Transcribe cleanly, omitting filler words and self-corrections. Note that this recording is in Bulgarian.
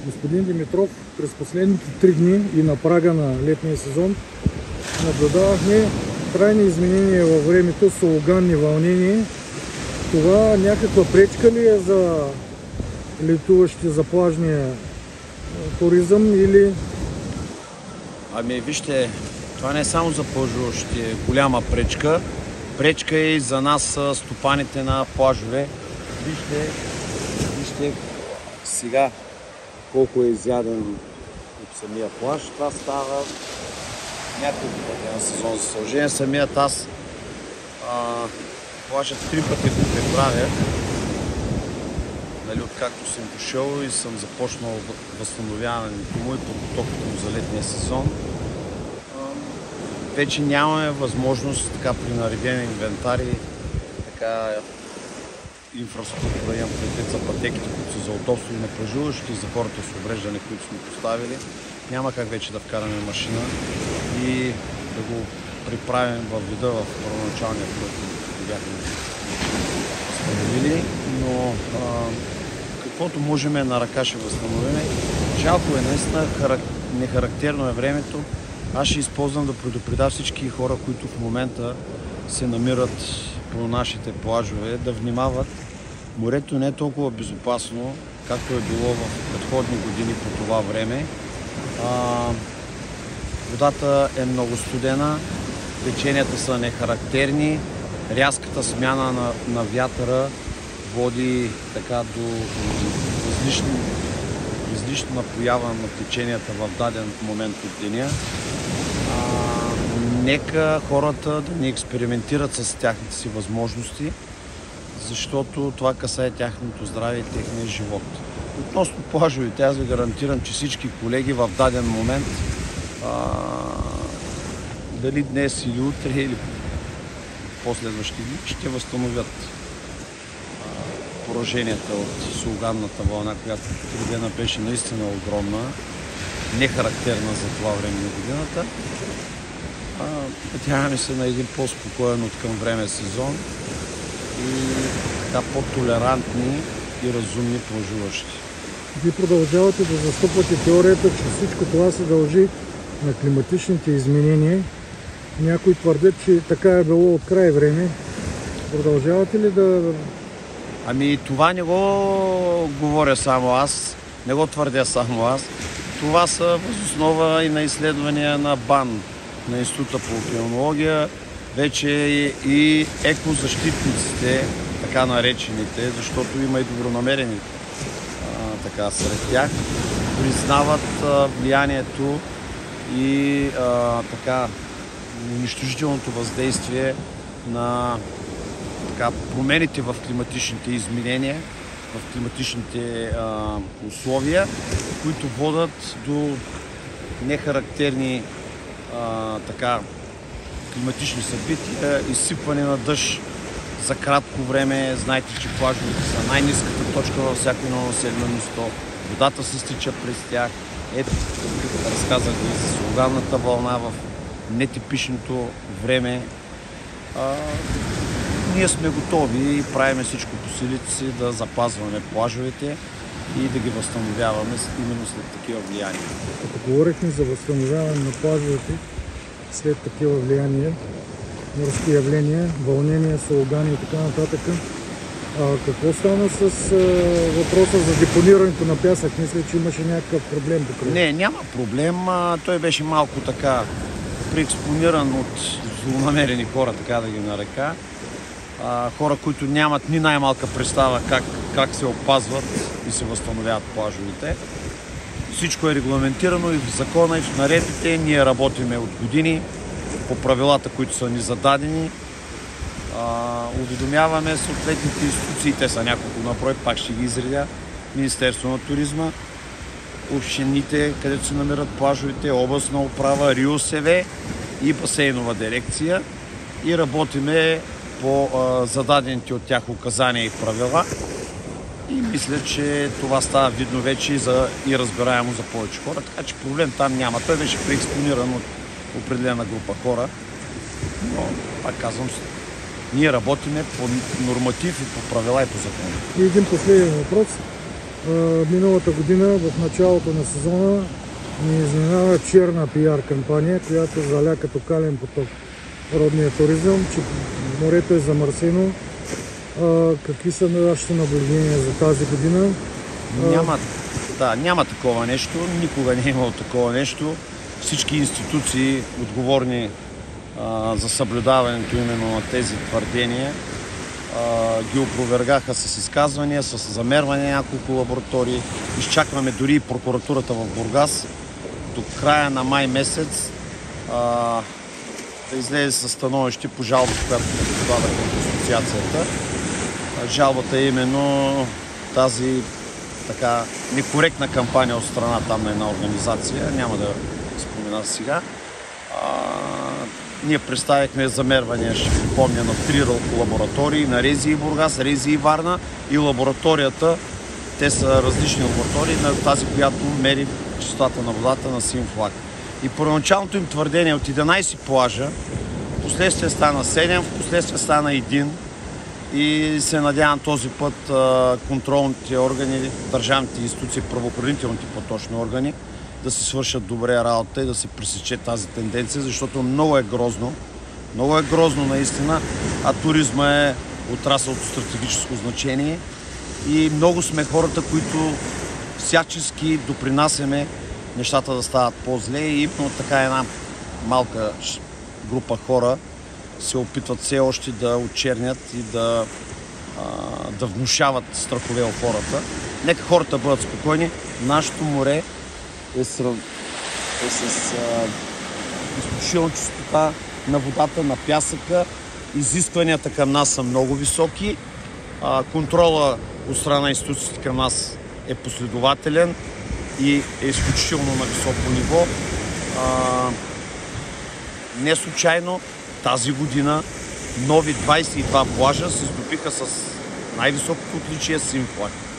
Господин Димитров, през последните 3 дни и на прага на летния сезон наблюдавахме трайни изменения във времето, сологанни вълнения. Това някаква пречка ли е за летуващи за плажния туризъм или... Ами вижте, това не е само за плажуващите голяма пречка. Пречка е и за нас, стопаните на плажове. Вижте сега колко е изяден от самия плаж. Това става няколко пъти на сезон. За съжаление, самият аз плажът 3 пъти го преправя. Откакто съм дошъл и съм започнал възстановяването му и подготовката му за летния сезон. Вече нямаме възможност така при наредени инвентари, така инфраструктура, имам предвид за пътеките, които са за удобство и на плажуващите, и за хората с увреждане, които сме поставили. Няма как вече да вкараме машина и да го приправим във вида в първоначалния, който бяхме възстановили, но каквото можем на ръка ще възстановим. Жалко е, наистина нехарактерно е времето. Аз ще използвам да предупредя всички хора, които в момента се намират по нашите плажове, да внимават. Морето не е толкова безопасно, както е било в предходни години по това време. Водата е много студена, теченията са нехарактерни, рязката смяна на вятъра води така до излишна поява на теченията в даден момент от деня. Нека хората да не експериментират с тяхните си възможности, защото това касае тяхното здраве и техния живот. Относно плажовете, аз ви гарантирам, че всички колеги в даден момент, дали днес или утре или последващи дни, ще възстановят пораженията от сологанната вълна, която три дена беше наистина огромна, нехарактерна за това време на годината. Надяваме се на един по-спокоен от към време сезон и така по-толерантни и разумни плажуващи. Вие продължавате да застъпвате теорията, че всичко това се дължи на климатичните изменения. Някои твърдят, че така е било от край време. Продължавате ли да... Ами това не го говоря само аз, не го твърдя само аз. Това са въз основа и на изследвания на БАН, на Института по океанология, вече и екозащитниците, така наречените, защото има и добронамерени така сред тях, признават влиянието и така унищожителното въздействие на така, промените в климатичните изменения, в климатичните условия, които водят до нехарактерни така, климатични събития, изсипване на дъжд за кратко време. Знаете, че плажовете са най-ниската точка във всяко едно населено място. Водата се стича през тях. Ето, тук разказах ви за сологанната вълна в нетипичното време. Ние сме готови и правим всичко по силите си да запазваме плажовете и да ги възстановяваме именно след такива влияния. Като говорихме за възстановяване на плажовете след такива влияния, морски явления, вълнения, сологани и така нататък, какво стана с въпроса за депонирането на пясък? Мисля, че имаше някакъв проблем покрай. Не, няма проблем. Той беше малко така преекспониран от злонамерени хора, така да ги нарека. Хора, които нямат ни най-малка представа как се опазват и се възстановяват плажовете. Всичко е регламентирано и в закона, и в наредбите. Ние работиме от години по правилата, които са ни зададени. Уведомяваме съответните институции, те са няколко наброй, пак ще ги изредя. Министерство на туризма, общините, където се намират плажовете, областна управа, РИОСВ и басейнова дирекция. И работиме по зададените от тях указания и правила. И мисля, че това става видно вече и разбираемо за повече хора, така че проблем там няма. Той беше преекспониран от определена група хора, но пак казвам, ние работиме по норматив и по правила и по закон. И един последен въпрос. Миналата година, в началото на сезона, ни изненада черна пиар кампания, която заля като кален поток родния туризъм, че морето е замърсено. Какви са вашите наблюдения за тази година? Няма такова нещо, никога не е имало такова нещо. Всички институции, отговорни за съблюдаването именно на тези твърдения, ги опровергаха с изказвания, с замерване няколко лаборатории. Изчакваме дори и прокуратурата в Бургас до края на май месец да излезе със становище по жалбата, която подаде от асоциацията. Жалбата е именно тази така некоректна кампания от страна там на една организация. Няма да спомена сега. Ние представихме замервания, ще припомня, на 3 лаборатории, на РЗИ Бургас, РЗИ Варна и лабораторията. Те са различни лаборатории, на тази, която мери чистотата на водата на син флаг. И първоначалното им твърдение от 11 плажа, последствие стана 7, последствие стана 1 и се надявам този път контролните органи, държавните институции, правоохранителните по-точно органи да се свършат добре работа и да се пресече тази тенденция, защото много е грозно наистина, а туризма е отрасъл от стратегическо значение и много сме хората, които всячески допринасяме нещата да стават по-зле и именно така една малка група хора се опитват все още да очернят и да внушават страхове от хората. Нека хората бъдат спокойни. Нашето море е с изключителна чистота на водата, на пясъка. Изискванията към нас са много високи. Контрола от страна на институциите към нас е последователен и е изключително на високо ниво. Не случайно тази година нови 22 плажа се здобиха с най-високото отличие син флаг.